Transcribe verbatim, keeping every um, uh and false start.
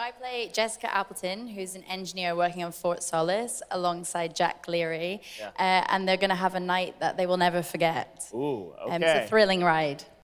I play Jessica Appleton, who's an engineer working on Fort Solis, alongside Jack Cleary. Yeah. Uh, and they're going to have a night that they will never forget. Ooh, okay. Um, it's a thrilling ride.